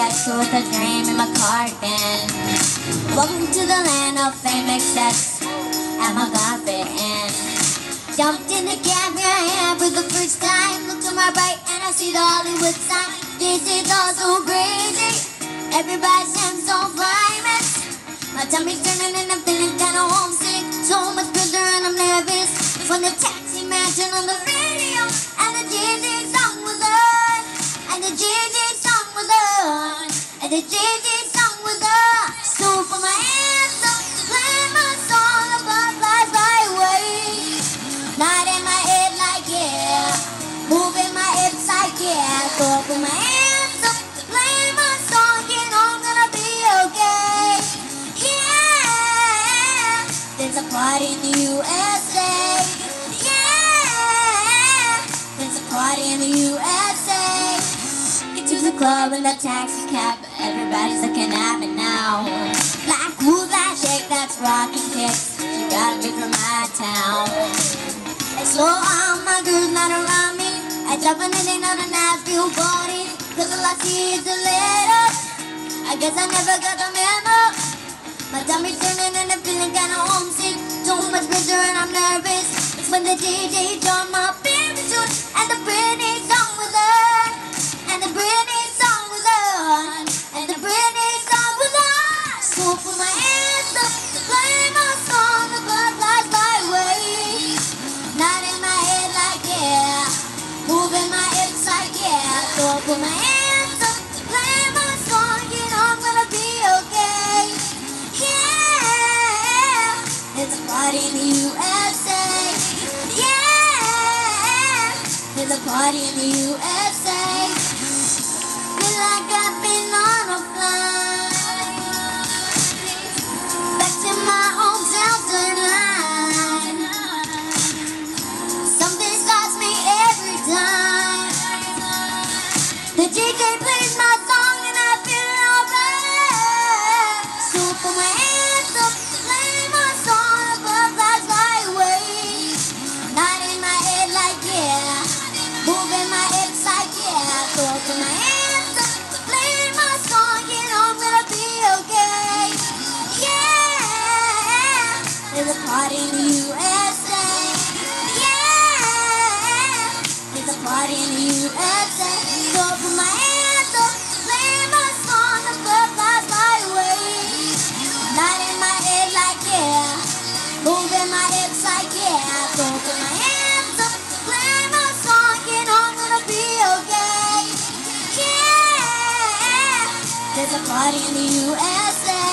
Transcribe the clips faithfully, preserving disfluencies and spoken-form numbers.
I stood with a dream in my cardigan. Welcome to the land of fame, excess, and my confidence. Jumped in the cab, here I am for the first time. Look to my right and I see the Hollywood sign. This is all so crazy, everybody seems so famous. My tummy's turning and I'm feeling kinda homesick. So much pressure and I'm nervous. When the taxi man turned on the radio and the G G song was on, and the G G song was on, and the G G song was on. So for my hands up, play my song about life my way. Not in my head like yeah, moving my hips like yeah. So for my hands up, play my song, you know I'm gonna be okay. Yeah, there's a party in the U S A. Yeah, there's a party in the U S A. Get to the club in the taxi cab, everybody's looking at me now. Like who's that shake that's rocking kicks? She gotta be from my town. I slow on my girls not around me. I jump in and they know the Nashville party, cause all I see is the letters. I guess I never got the memo. My tummy's turning and I'm feeling kinda homesick. So much pressure and I'm nervous. It's when the D J dropped my favorite tune and the Britney song was on, and the Britney song was on, and the Britney song was on. So put my hands up, play my song, the blood flies my way. Not in my head like yeah, moving my hips like yeah. So put my hands up, play my song, you know I'm gonna be okay. Yeah, there's a party in the U S A. Yeah, there's a party in the U S A. Feel like I've been on a flight back to my hometown tonight. Something stops me every time. The D J plays my song and I feel alright. So put my hands up, play my song, above flies my way. Not in my head like yeah, moving my hips like yeah. So put my hands up, play my song, you know I'm gonna be okay. Yeah, there's a party in the U S A. Yeah, there's a party in the U S A. So put my hands up, play my song, the blood flies my way. Not in my head like yeah, moving my hips like yeah. So put my hands up, play my song, you know I'm gonna be okay. Yeah, there's a party in the U S A.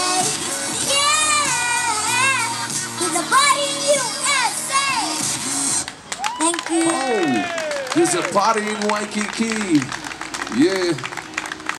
Yeah, there's a party in the U S A. Thank you. Oh, there's a party in Waikiki. Yeah.